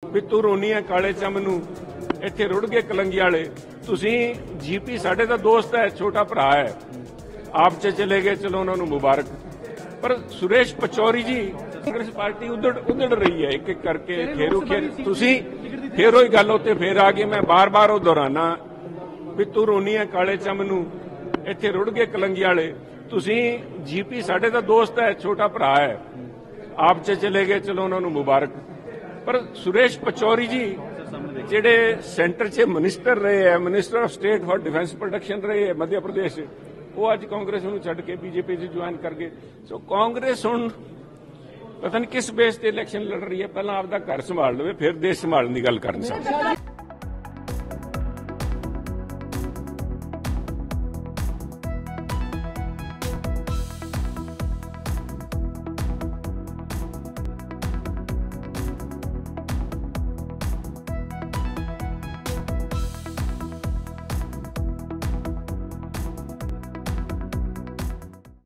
ਵੀ ਤੂੰ ਰੋਨੀ ਹੈ ਕਾਲੇ ਚੰਮ ਨੂੰ ਇੱਥੇ ਰੁੜ ਗਏ ਕਲੰਗੀ ਵਾਲੇ। ਤੁਸੀਂ ਜੀਪੀ ਸਾਡੇ ਦਾ ਦੋਸਤ ਹੈ, ਛੋਟਾ ਭਰਾ ਹੈ, ਆਪ ਚ ਚਲੇ ਗਏ, ਚਲੋ ਉਹਨਾਂ ਨੂੰ ਮੁਬਾਰਕ। ਪਰ ਸੁਰੇਸ਼ ਪਚੌਰੀ ਜੀ, ਕਾਂਗਰਸ ਪਾਰਟੀ ਉਧੜ ਰਹੀ ਹੈ ਇੱਕ ਇੱਕ ਕਰਕੇ ਖੇਰੂ ਖੇਰ। ਤੁਸੀਂ ਫੇਰ ਉਹੀ ਗੱਲ ਉੱਤੇ ਫੇਰ ਆ ਗਏ। ਮੈਂ ਬਾਰ-ਬਾਰ ਉਹ ਦੁਹਰਾਨਾ ਵੀ ਤੂੰ ਰੋਨੀ ਹੈ ਕਾਲੇ ਚੰਮ ਨੂੰ ਇੱਥੇ ਰੁੜ ਗਏ ਕਲੰਗੀ ਵਾਲੇ। ਤੁਸੀਂ ਜੀਪੀ ਸਾਡੇ ਦਾ ਦੋਸਤ ਹੈ, ਛੋਟਾ ਭਰਾ ਹੈ, ਆਪ ਚ ਚਲੇ ਗਏ, ਚਲੋ ਉਹਨਾਂ ਨੂੰ ਮੁਬਾਰਕ। ਪਰ ਸੁਰੇਸ਼ ਪਚੌਰੀ ਜੀ ਜਿਹੜੇ ਸੈਂਟਰ 'ਚ ਮਿਨਿਸਟਰ ਰਹੇ ਹੈ, minister of state for defence protection ਰਹੇ ਹੈ ਮੱਧ ਪ੍ਰਦੇਸ਼, ਉਹ ਅੱਜ ਕਾਂਗਰਸ ਨੂੰ ਛੱਡ ਕੇ ਬੀਜੇਪੀ 'ਚ ਜੁਆਇਨ ਕਰ ਗਏ। ਸੋ ਕਾਂਗਰਸ ਹੁਣ ਪਤਾ ਨਹੀਂ ਕਿਸ ਬੇਸ ਤੇ ਇਲੈਕਸ਼ਨ ਲੜ ਰਹੀ ਹੈ। ਪਹਿਲਾਂ ਆਪਦਾ ਘਰ ਸੰਭਾਲ ਲਵੇ, ਫਿਰ ਦੇਸ਼ ਸੰਭਾਲਣ ਦੀ ਗੱਲ ਕਰਨ।